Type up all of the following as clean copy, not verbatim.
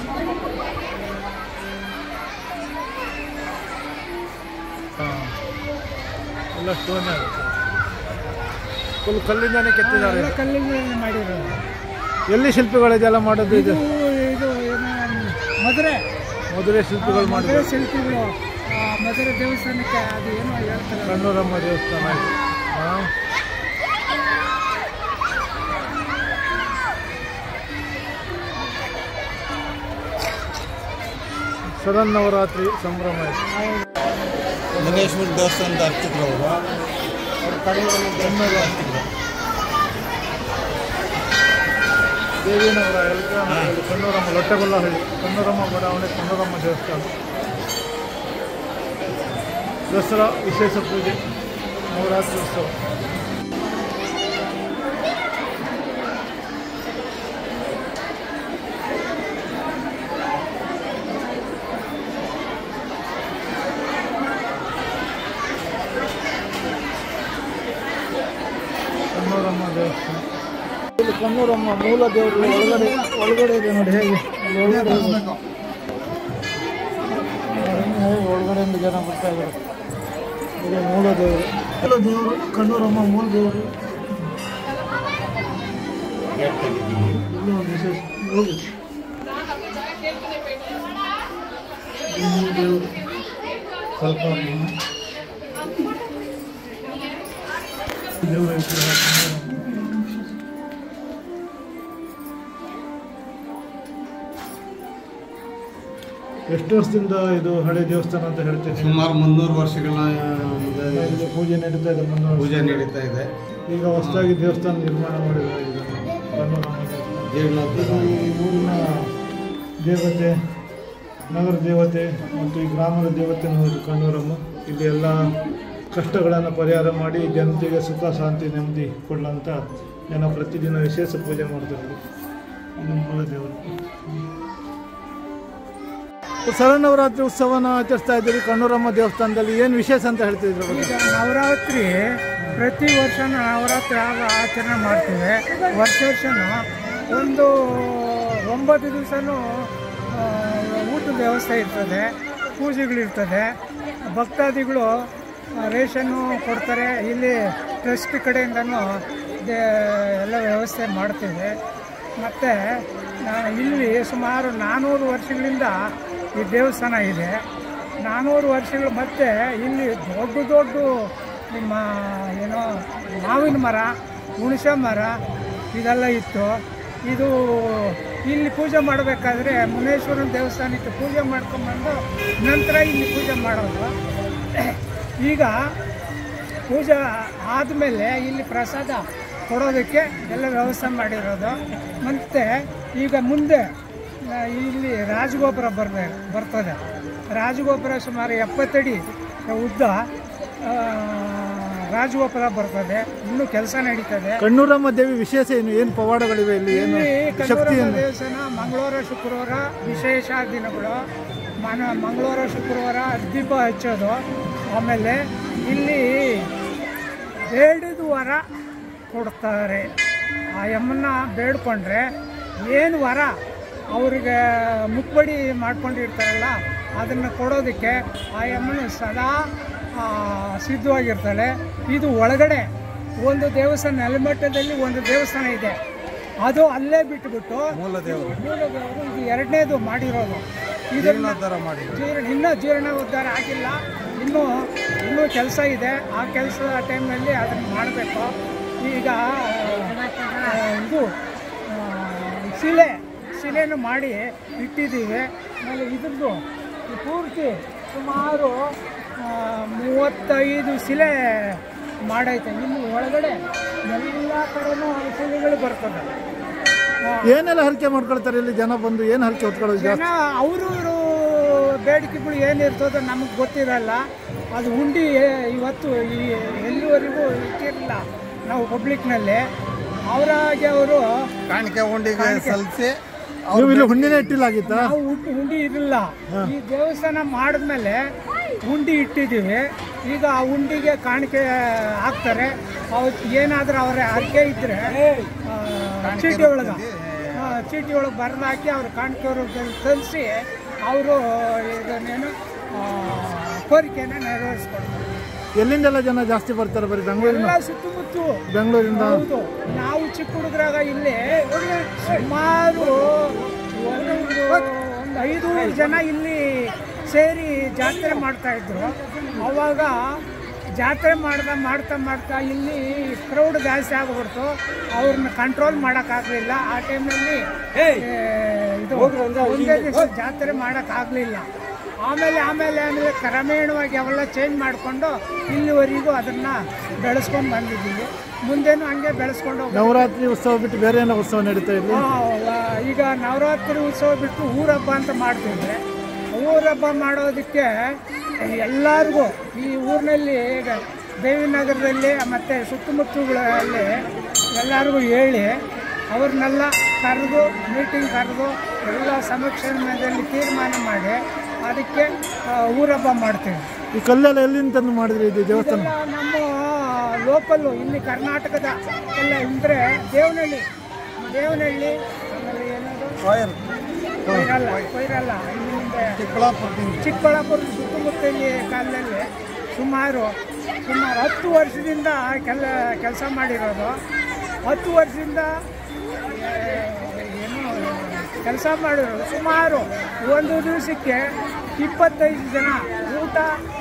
ಎಲ್ಲ stone full ಕಲ್ಲಿಂದಾನೆ ಕೆತ್ತಿದ್ದಾರೆ. ಕಲ್ಲಿಂದ ಮಾಡಿರೋದು. ಎಲ್ಲಿ ಶಿಲ್ಪಿಗಳು ಇದೆಲ್ಲ ಮಾಡೋದು? ಇದು ಇದು ಮಧುರೆ ಶಿಲ್ಪಿಗಳು ಮಾಡಿದ್ರು. ಶಿಲ್ಪಿಗಳು ಮಧುರೆ ದೇವಸ್ಥಾನಕ್ಕೆ ಅದು ಏನೋ ಹೇಳ್ತಾರೆ, ಕಣ್ಣೂರಮ್ಮ ದೇವಸ್ಥಾನ. ಶರನ್ನವರಾತ್ರಿ ಸಂಭ್ರಮ. ಮಲ್ಲೇಶ್ವರ ದೇವಸ್ಥಾನದ ಅರ್ಚಕರು ದೇವಿನಗರ ಎಲ್ಕಹಳ್ಳಿ ಕಣ್ಣೂರಮ್ಮ ಲೊಟ್ಟೆಗೊಲ್ಲಹಳ್ಳಿ ಕಣ್ಣೂರಮ್ಮ ಬಡಾವಣೆ ಕಣ್ಣೂರಮ್ಮ ದೇವಸ್ಥಾನ. ದಸರಾ ವಿಶೇಷ ಪೂಜೆ, ನವರಾತ್ರಿ ಉತ್ಸವ. ಕಣ್ಣೂರಮ್ಮ ದೇವಸ್ಥಾನ. ಇಲ್ಲಿ ಕಣ್ಣೂರಮ್ಮ ಮೂಲ ದೇವರು ಒಳಗಡೆ ಇದೆ ನೋಡಿ. ಹೇಗೆ ಒಳಗಡೆಯಿಂದ ಜನ ಬರ್ತಾ ಇದ್ದಾರೆ. ಇದು ಮೂಲ ದೇವರು ಕಣ್ಣೂರಮ್ಮ ಮೂಲ ದೇವರು. ಇಲ್ಲಿ ಒಂದು ವಿಶೇಷ ಹೋಗಿ ದೇವರು ಸ್ವಲ್ಪ ದೇವರ ಎಷ್ಟು ವರ್ಷದಿಂದ ಇದು ಹಳೆ ದೇವಸ್ಥಾನ ಅಂತ ಹೇಳ್ತೀವಿ? ಸುಮಾರು 300 ವರ್ಷಗಳ ಪೂಜೆ ನಡೀತಾ ಇದೆ. ಪೂಜೆ ನಡೀತಾ ಇದೆ. ಈಗ ಹೊಸದಾಗಿ ದೇವಸ್ಥಾನ ನಿರ್ಮಾಣ ಮಾಡಿದ್ದಾರೆ. ಈ ಊರಿನ ದೇವತೆ, ನಗರ ದೇವತೆ ಮತ್ತು ಈ ಗ್ರಾಮದ ದೇವತೆ ಕಣ್ಣೂರಮ್ಮ. ಇಲ್ಲಿ ಎಲ್ಲ ಕಷ್ಟಗಳನ್ನು ಪರಿಹಾರ ಮಾಡಿ ಜನತೆಗೆ ಸುಖ ಶಾಂತಿ ನೆಮ್ಮದಿ ಕೊಡಲಂತ ಜನ ಪ್ರತಿದಿನ ವಿಶೇಷ ಪೂಜೆ ಮಾಡ್ತಾರೆ. ಇದು ಮೂಲ ದೇವರು. ಶರನ್ನವರಾತ್ರಿ ಉತ್ಸವನ ಆಚರಿಸ್ತಾ ಇದ್ದೀವಿ ಕಣ್ಣೂರಮ್ಮ ದೇವಸ್ಥಾನದಲ್ಲಿ. ಏನು ವಿಶೇಷ ಅಂತ ಹೇಳ್ತಿದ್ರು? ಈಗ ನವರಾತ್ರಿ ಪ್ರತಿ ವರ್ಷ ನವರಾತ್ರಿ ಆಚರಣೆ ಮಾಡ್ತೀವಿ. ವರ್ಷನೂ ಒಂದು 9 ದಿವಸನೂ ಊಟದ ವ್ಯವಸ್ಥೆ ಇರ್ತದೆ, ಪೂಜೆಗಳಿರ್ತದೆ, ಭಕ್ತಾದಿಗಳು ರೇಷನ್ನು ಕೊಡ್ತಾರೆ. ಇಲ್ಲಿ ಟ್ರಸ್ಟ್ ಕಡೆಯಿಂದನೂ ಎಲ್ಲ ವ್ಯವಸ್ಥೆ ಮಾಡ್ತೀವಿ. ಮತ್ತು ಇಲ್ಲಿ ಸುಮಾರು 400 ವರ್ಷಗಳಿಂದ ಈ ದೇವಸ್ಥಾನ ಇದೆ. 400 ವರ್ಷಗಳು. ಮತ್ತು ಇಲ್ಲಿ ದೊಡ್ಡ ನಿಮ್ಮ ಏನೋ ಮಾವಿನ ಮರ, ಹುಣಸೆ ಮರ ಇದೆಲ್ಲ ಇತ್ತು. ಇದು ಇಲ್ಲಿ ಪೂಜೆ ಮಾಡಬೇಕಾದ್ರೆ ಮುನೇಶ್ವರನ ದೇವಸ್ಥಾನಕ್ಕೆ ಪೂಜೆ ಮಾಡ್ಕೊಂಬಂದು ನಂತರ ಇಲ್ಲಿ ಪೂಜೆ ಮಾಡೋದು. ಈಗ ಪೂಜೆ ಆದಮೇಲೆ ಇಲ್ಲಿ ಪ್ರಸಾದ ಕೊಡೋದಕ್ಕೆ ಎಲ್ಲ ವ್ಯವಸ್ಥೆ ಮಾಡಿರೋದು. ಮತ್ತು ಈಗ ಮುಂದೆ ಇಲ್ಲಿ ರಾಜಗೋಪುರ ಬರ್ತದೆ. ರಾಜಗೋಪುರ ಸುಮಾರು 70 ಅಡಿ ಉದ್ದ ರಾಜಗೋಪುರ ಬರ್ತದೆ. ಇನ್ನೂ ಕೆಲಸ ನಡೀತದೆ. ಕಣ್ಣೂರಮ್ಮ ದೇವಿ ವಿಶೇಷ ಏನು ಪವಾಡಗಳಿವೆ ಇಲ್ಲಿ? ಕಣ್ಣೂರಮ್ಮ ದೇವಸ್ಥಾನ ಮಂಗಳವಾರ ಶುಕ್ರವಾರ ವಿಶೇಷ ದಿನಗಳು. ಮಂಗಳವಾರ ಶುಕ್ರವಾರ ದೀಪ ಹಚ್ಚೋದು. ಆಮೇಲೆ ಇಲ್ಲಿ ಬೇಡಿದ ವರ ಕೊಡ್ತಾರೆ. ಆ ಯಮ್ಮನ್ನ ಬೇಡ್ಕೊಂಡ್ರೆ ಏನು ವರ ಅವ್ರಿಗೆ ಮುಕ್ಬಡಿ ಮಾಡ್ಕೊಂಡಿರ್ತಾರಲ್ಲ ಅದನ್ನು ಕೊಡೋದಕ್ಕೆ ಆ ಯಮ್ಮನ ಸದಾ ಸಿದ್ಧವಾಗಿರ್ತಾಳೆ. ಇದು ಒಳಗಡೆ ಒಂದು ದೇವಸ್ಥಾನ, ನೆಲಮಟ್ಟದಲ್ಲಿ ಒಂದು ದೇವಸ್ಥಾನ ಇದೆ, ಅದು ಅಲ್ಲೇ ಬಿಟ್ಟುಬಿಟ್ಟು ಮೂಲ ದೇವರು ಇದು 2ನೇದು ಮಾಡಿರೋದು. ಇನ್ನೂ ಜೀರ್ಣೋದ್ಧಾರ ಆಗಿಲ್ಲ. ಇನ್ನೂ ಕೆಲಸ ಇದೆ. ಆ ಕೆಲಸದ ಟೈಮಲ್ಲಿ ಅದನ್ನು ಮಾಡಬೇಕು. ಈಗ ಇದು ಶಿಲೆಯನ್ನು ಮಾಡಿ ಇಟ್ಟಿದ್ದೀವಿ. ಆಮೇಲೆ ಇದ್ರದ್ದು ಪೂರ್ತಿ ಸುಮಾರು 35 ಶಿಲೆ ಮಾಡೈತೆ. ಇನ್ನು ಒಳಗಡೆ ಎಲ್ಲ ಕಡೆನೂ ಶಿಲೆಗಳು ಬರ್ತದೆ. ಏನೆಲ್ಲ ಹರಕೆ ಮಾಡ್ಕೊಳ್ತಾರೆ ಇಲ್ಲಿ ಜನ ಬಂದು? ಏನು ಹರಕೆ ಹೊತ್ಕೊಳ್ಳೋದು? ಜನ ಅವರು ಬೇಡಿಕೆಗಳು ಏನಿರ್ತದೋ ನಮಗೆ ಗೊತ್ತಿರಲ್ಲ. ಅದು ಹುಂಡಿ ಇವತ್ತು ಎಲ್ಲಿವರೆಗೂ ಇಟ್ಟಿರಲಿಲ್ಲ ನಾವು ಪಬ್ಲಿಕ್ನಲ್ಲಿ. ಅವರಾಗೆ ಅವರು ಕಾಣಿಕೆ ಹುಂಡಿಗೆ ಸಲ್ಲಿಸಿ ಇಲ್ಲಿ ಹುಂಡಿನೇ ಇಟ್ಟಿಲ್ಲಾಗಿತ್ತ? ನಾವು ಹುಂಡಿ ಇರಲಿಲ್ಲ. ಈ ದೇವಸ್ಥಾನ ಮಾಡಿದ್ಮೇಲೆ ಹುಂಡಿ ಇಟ್ಟಿದ್ದೀವಿ. ಈಗ ಆ ಹುಂಡಿಗೆ ಕಾಣಿಕೆ ಹಾಕ್ತಾರೆ. ಅವತ್ತು ಏನಾದರೂ ಅವರ ಹರಕೆ ಇದ್ದರೆ ಚೀಟಿ ಒಳಗೆ ಚೀಟಿ ಒಳಗೆ ಬರೆದು ಹಾಕಿ ಅವ್ರ ಕಾಣಿಕೆಯವರು ತರಿಸಿ ಅವರು ಇದನ್ನೇನು ಕೋರಿಕೆಯನ್ನು ನೆರವೇರಿಸ್ಕೊಡ್ತಾರೆ. ಎಲ್ಲಿಂದೆಲ್ಲ ಜನ ಜಾಸ್ತಿ ಬರ್ತಾರೆ? ಬರೀ ಬೆಂಗಳೂರಿನ? ಎಲ್ಲ ಸುತ್ತಮುತ್ತ ಬೆಂಗಳೂರಿಂದ. ಹೌದು. ನಾವು ಚಿಕ್ಕ ಹುಡುಗರಾಗ ಇಲ್ಲಿ ಸುಮಾರು ಒಂದು 500 ಜನ ಇಲ್ಲಿ ಸೇರಿ ಜಾತ್ರೆ ಮಾಡ್ತಾಯಿದ್ರು. ಅವಾಗ ಜಾತ್ರೆ ಮಾಡ್ತಾ ಇಲ್ಲಿ ಕ್ರೌಡ್ ಜಾಸ್ತಿ ಆಗಿಬಿಡ್ತು. ಅವ್ರನ್ನ ಕಂಟ್ರೋಲ್ ಮಾಡೋಕ್ಕಾಗಲಿಲ್ಲ. ಆ ಟೈಮ್ನಲ್ಲಿ ಇದು ಒಂದೇ ದಿವಸ ಜಾತ್ರೆ ಮಾಡೋಕ್ಕಾಗಲಿಲ್ಲ. ಆಮೇಲೆ ಕ್ರಮೇಣವಾಗಿ ಅವೆಲ್ಲ ಚೇಂಜ್ ಮಾಡಿಕೊಂಡು ಇಲ್ಲಿವರೆಗೂ ಅದನ್ನು ಬೆಳೆಸ್ಕೊಂಡು ಬಂದಿದ್ದೀವಿ. ಮುಂದೇನು ಹಂಗೆ ಬೆಳೆಸ್ಕೊಂಡು ಹೋಗಿ. ನವರಾತ್ರಿ ಉತ್ಸವ ಬಿಟ್ಟು ಬೇರೆ ಏನೋ ಉತ್ಸವ ನಡೀತಾ ಇದೆ? ಈಗ ನವರಾತ್ರಿ ಉತ್ಸವ ಬಿಟ್ಟು ಊರಹಬ್ಬ ಅಂತ ಮಾಡ್ತಿದ್ರೆ, ಊರಹಬ್ಬ ಮಾಡೋದಕ್ಕೆ ಎಲ್ಲರಿಗೂ ಈ ಊರಿನಲ್ಲಿ ದೇವಿನಗರದಲ್ಲಿ ಮತ್ತು ಸುತ್ತಮುತ್ತಗಳಲ್ಲಿ ಎಲ್ಲರಿಗೂ ಹೇಳಿ ಅವ್ರನ್ನೆಲ್ಲ ಕರೆದು ಮೀಟಿಂಗ್ ಕರೆದು ಎಲ್ಲ ಸಮಕ್ಷಮದಲ್ಲಿ ತೀರ್ಮಾನ ಮಾಡಿ ಅದಕ್ಕೆ ಊರಹಬ್ಬ ಮಾಡ್ತೀವಿ. ಈ ಕಲ್ಲೆಲ್ಲ ಎಲ್ಲಿಂದ ತಂದು ಮಾಡಿದ್ರಿ ಇದು ದೇವಸ್ಥಾನ? ನಮ್ಮ ಲೋಕಲ್ಲು ಇಲ್ಲಿ ಕರ್ನಾಟಕದ ಎಲ್ಲ ಅಂದರೆ ದೇವನಹಳ್ಳಿ ಆಮೇಲೆ ಏನದು ಕೊಯ್ರಲ್ಲ ಇಲ್ಲಿಂದ ಚಿಕ್ಕಬಳ್ಳಾಪುರದ ಸುತ್ತಮುತ್ತಲಿ ಕಾಲದಲ್ಲಿ ಸುಮಾರು 10 ವರ್ಷದಿಂದ ಕೆಲಸ ಮಾಡಿರೋದು. 10 ವರ್ಷದಿಂದ ಕೆಲಸ ಮಾಡಿರೋದು. ಸುಮಾರು ಒಂದು ದಿವಸಕ್ಕೆ 25 ಜನ ಊಟ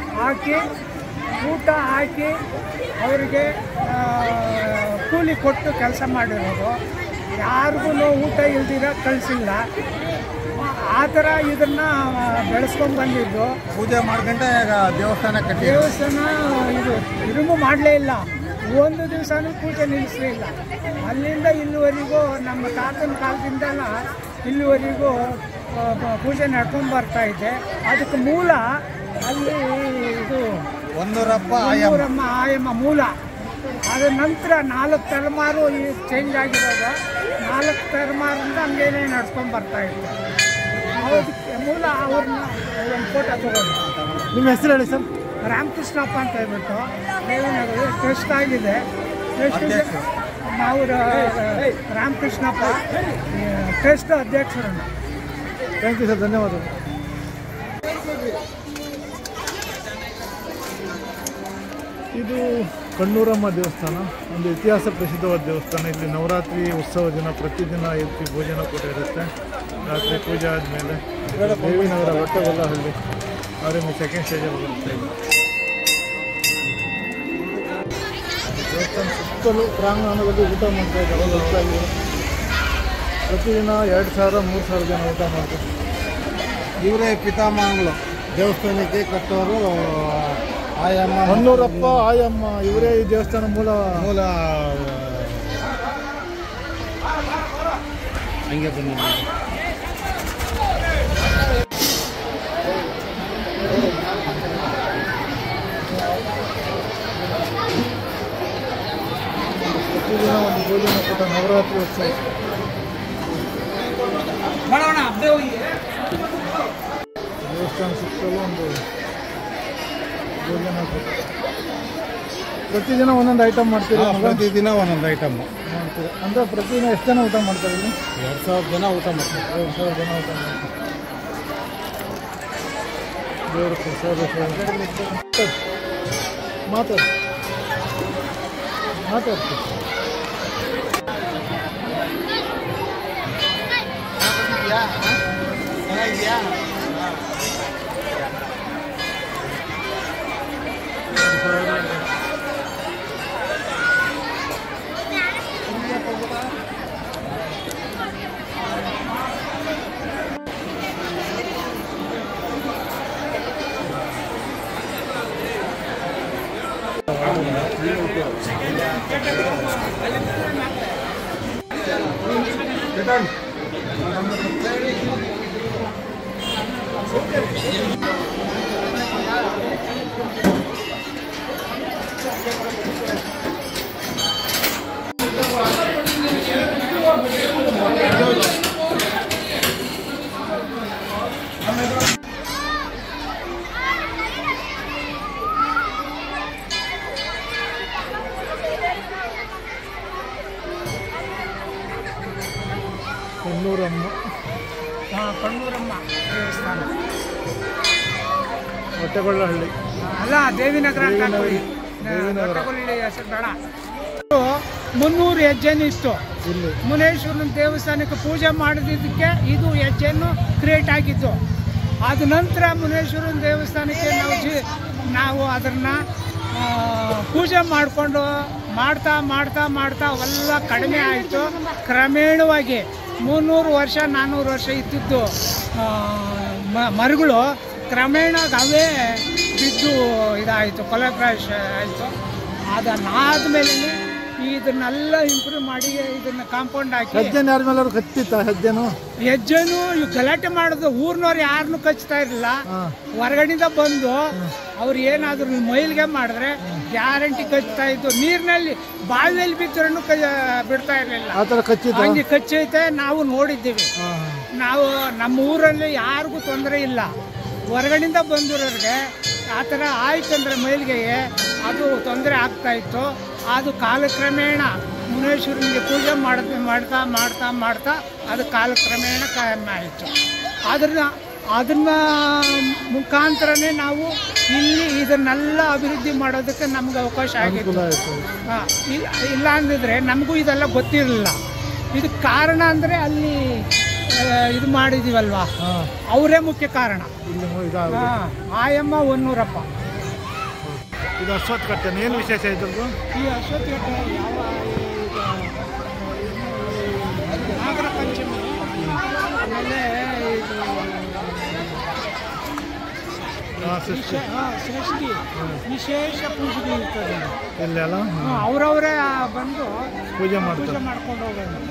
ಹಾಕಿ ಅವರಿಗೆ ಕೂಲಿ ಕೊಟ್ಟು ಕೆಲಸ ಮಾಡಿರೋದು. ಯಾರಿಗೂ ಊಟ ಇಲ್ದಿರ ಕಳಿಸಿಲ್ಲ. ಆ ಥರ ಇದನ್ನು ಬೆಳೆಸ್ಕೊಂಡು ಬಂದಿದ್ದು. ಪೂಜೆ ಮಾಡ್ಕೊಂಡೆ ದೇವಸ್ಥಾನ ಇದನ್ನು ಮಾಡಲೇ ಇಲ್ಲ. ಒಂದು ದಿವಸನೂ ಪೂಜೆ ನಿಲ್ಲಿಸಲಿಲ್ಲ. ಅಲ್ಲಿಂದ ಇಲ್ಲಿವರೆಗೂ ನಮ್ಮ ತಾತನ ಕಾಲದಿಂದಲ ಇಲ್ಲಿವರೆಗೂ ಪೂಜೆ ನಡ್ಕೊಂಡು ಬರ್ತಾ ಇದೆ. ಅದಕ್ಕೆ ಮೂಲ ಅಲ್ಲಿ ಇದು ಒಂದೂರಮ್ಮ ಆಯಮ್ಮ ಮೂಲ. ಅದ ನಂತರ 4 ತಲೆಮಾರು ಚೇಂಜ್ ಆಗಿರೋದು. 4 ತಲೆಮಾರಿಂದ ಹಂಗೇನೆ ನಡ್ಸ್ಕೊಂಡು ಬರ್ತಾ ಇತ್ತು. ಅದಕ್ಕೆ ಮೂಲ ಅವ್ರನ್ನ ಒಂದು ಫೋಟೋ ತಗೊಂಡು. ನಿಮ್ಮ ಹೆಸರು ಹೇಳಿ ಸರ್? ರಾಮಕೃಷ್ಣಪ್ಪ ಅಂತ ಹೇಳ್ಬಿಟ್ಟು ದೇವನಗರ ಟ್ರಸ್ಟ್ ಆಗಿದೆ. ಟ್ರಸ್ಟ್ ನಾವು ರಾಮಕೃಷ್ಣಪ್ಪ ಟ್ರಸ್ಟ್ ಅಧ್ಯಕ್ಷರನ್ನು. ಥ್ಯಾಂಕ್ ಯು ಸರ್, ಧನ್ಯವಾದಗಳು. ಇದು ಕಣ್ಣೂರಮ್ಮ ದೇವಸ್ಥಾನ, ಒಂದು ಇತಿಹಾಸ ಪ್ರಸಿದ್ಧವಾದ ದೇವಸ್ಥಾನ. ಇಲ್ಲಿ ನವರಾತ್ರಿ ಉತ್ಸವ ದಿನ ಪ್ರತಿದಿನ ಇಲ್ಲಿ ಭೋಜನ ಕೂಡ ಇರುತ್ತೆ. ರಾತ್ರಿ ಪೂಜೆ ಆದಮೇಲೆ ದೇವಿನಗರ ಹೊಟ್ಟೆಗೊಲ್ಲಹಳ್ಳಿ ಅವರಿಂದ ಸೆಕೆಂಡ್ ಸ್ಟೇಜಲ್ಲಿ ಬರುತ್ತೆ. ದೇವಸ್ಥಾನ ಸುತ್ತಲೂ ಪ್ರಾಂಗಣದಲ್ಲಿ ಊಟ ಮಾಡ್ತಾ ಇದ್ದಾರೆ. ಪ್ರತಿದಿನ 2,000-3,000 ಜನ ಊಟ ಮಾಡ್ತಾರೆ. ಇವರೇ ಪಿತಾಮಹಗಳು ದೇವಸ್ಥಾನಕ್ಕೆ ಕಟ್ಟೋರು. ಆಯಮ್ಮ ಹೊನ್ನೂರಪ್ಪ ಆಯಮ್ಮ ಇವರೇ ಈ ದೇವಸ್ಥಾನ ಮೂಲ ಹಂಗೆ ಬನ್ನಿ. ಪ್ರತಿದಿನ ಒಂದು ಭೋಜನ ಕೊಟ್ಟ ನವರಾತ್ರಿ ಉತ್ಸವ. ದೇವಸ್ಥಾನ ಸುತ್ತಲೂ ಒಂದು ಭೋಜನ ಕೊಟ್ಟು ಪ್ರತಿದಿನ ಒಂದೊಂದು ಐಟಮ್ ಮಾಡ್ತೀರಿ? ಪ್ರತಿದಿನ ಒಂದೊಂದು ಐಟಮ್ ಮಾಡ್ತೀರಿ ಅಂದರೆ ಪ್ರತಿದಿನ ಎಷ್ಟು ಜನ ಊಟ ಮಾಡ್ತಾರೆ ಇಲ್ಲಿ? 2,000 ಜನ ಊಟ ಮಾಡ್ತಾರೆ. 2,000 ಜನ ಊಟ ಮಾಡ್ತಾರೆ. ದೇವರು ಪ್ರಸಾದ ಮಾತಾಡ್ತೀವಿ. ಹೊನ್ನೂರಮ್ಮ ದೇವಸ್ಥಾನ. ಹೊಟ್ಟೆಗೊಳ್ಳಹಳ್ಳಿ ಅಲ್ಲ, ದೇವಿನಗರ ಅಂತ ಹಾಕೊಳ್ಳಿ. ಹೊಟ್ಟೆಗೊಳ್ಳಿ ಹೆಸರು ಬೇಡ. 300 ಹೆಜ್ಜೆನೂ ಇತ್ತು. ಇಲ್ಲಿ ಮುನೇಶ್ವರನ ದೇವಸ್ಥಾನಕ್ಕೆ ಪೂಜೆ ಮಾಡಿದ್ದಕ್ಕೆ ಇದು ಹೆಜ್ಜೆಯನ್ನು ಕ್ರಿಯೇಟ್ ಆಗಿದ್ದು. ಆದ ನಂತರ ಮುನೇಶ್ವರನ ದೇವಸ್ಥಾನಕ್ಕೆ ನಾವು ಅದನ್ನು ಪೂಜೆ ಮಾಡಿಕೊಂಡು ಮಾಡ್ತಾ ಮಾಡ್ತಾ ಮಾಡ್ತಾ ಅವೆಲ್ಲ ಕಡಿಮೆ ಆಯಿತು. ಕ್ರಮೇಣವಾಗಿ 300 ವರ್ಷ 400 ವರ್ಷ ಇದ್ದಿದ್ದು ಮರಗಳು ಕ್ರಮೇಣ ಅವೇ ಬಿದ್ದು ಇದಾಯಿತು, ಕೊಲೆಪ್ರಾಶ ಆಯಿತು. ಅದಾದ್ಮೇಲೆ ಇದನ್ನೆಲ್ಲ ಇಂಪ್ರೂವ್ ಮಾಡಿ ಇದನ್ನ ಕಾಂಪೌಂಡ್ ಹಾಕಿ ಹೆಜ್ಜೆನ ಯಾರ ಮೇಲೆ ಕಚ್ಚಿತ್ತ ಹೆಜ್ಜೆನು ಗಲಾಟೆ ಮಾಡೋದು. ಊರಿನವ್ರು ಯಾರನ್ನು ಕಚ್ತಾ ಇರಲಿಲ್ಲ. ಹೊರಗಡೆಯಿಂದ ಬಂದು ಅವ್ರು ಏನಾದ್ರು ಮೈಲ್ಗೆ ಮಾಡಿದ್ರೆ ಗ್ಯಾರಂಟಿ ಕಚ್ತಾ ಇದ್ದು. ನೀರಿನಲ್ಲಿ ಬಾವಿಯಲ್ಲಿ ಬಿದ್ದರೂ ಬಿಡ್ತಾ ಇರಲಿಲ್ಲ. ಹಂಗೆ ಕಚ್ಚೈತೆ, ನಾವು ನೋಡಿದ್ದೀವಿ. ನಾವು ನಮ್ಮ ಊರಲ್ಲಿ ಯಾರಿಗೂ ತೊಂದರೆ ಇಲ್ಲ. ಹೊರಗಡೆಯಿಂದ ಬಂದಿರೋರಿಗೆ ಆ ಥರ ಆಯ್ತಂದ್ರೆ ಮೈಲಿಗೆಗೆ ಅದು ತೊಂದರೆ ಆಗ್ತಾಯಿತ್ತು. ಅದು ಕಾಲಕ್ರಮೇಣ ಮುನೇಶ್ವರನಿಗೆ ಪೂಜೆ ಮಾಡ್ತಾ ಮಾಡ್ತಾ ಮಾಡ್ತಾ ಅದು ಕಾಲಕ್ರಮೇಣ ಕಾಯಂ ಆಯಿತು. ಅದನ್ನ ಮುಖಾಂತರನೇ ನಾವು ಇಲ್ಲಿ ಇದನ್ನೆಲ್ಲ ಅಭಿವೃದ್ಧಿ ಮಾಡೋದಕ್ಕೆ ನಮ್ಗೆ ಅವಕಾಶ ಆಗಿತ್ತು. ಇಲ್ಲ ಅಂದಿದ್ರೆ ನಮಗೂ ಇದೆಲ್ಲ ಗೊತ್ತಿರಲಿಲ್ಲ. ಇದಕ್ಕೆ ಕಾರಣ ಅಂದರೆ ಅಲ್ಲಿ ಇದು ಮಾಡಿದ್ದೀವಲ್ವಾ, ಅವರೇ ಮುಖ್ಯ ಕಾರಣ. ಆಯಮ್ಮ ಹೊನ್ನೂರಪ್ಪ. ಇದು ಅಶ್ವತ್ಥ ಕಟ್ಟೆ. ಏನು ವಿಶೇಷ ಇದ್ರದ್ದು? ಈ ಅಶ್ವತ್ಥ ಕಟ್ಟೆ ಯಾವ ನಾಗರ ಪಂಚಮಿ ಆಮೇಲೆ ಇದು ಸೃಷ್ಟಿ ವಿಶೇಷ ಪೂಜೆಗೆ ಇರ್ತದೆ. ಇಲ್ಲೆಲ್ಲ ಅವರವರೇ ಬಂದು ಪೂಜೆ ಮಾಡ್ಕೊಂಡು ಹೋಗೋದು.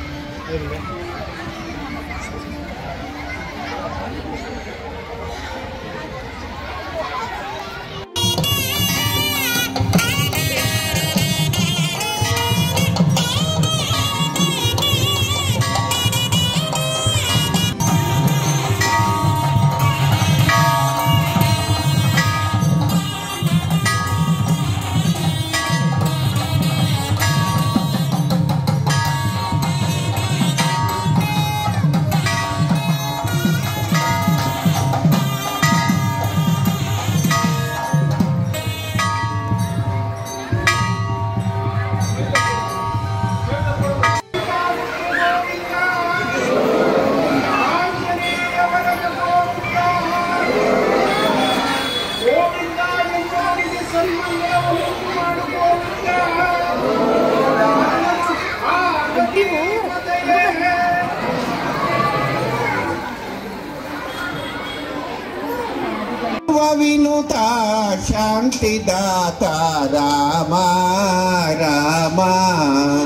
ವಿನುತಾ ಶಾಂತಿದಾತ ರಾಮ ರಾಮ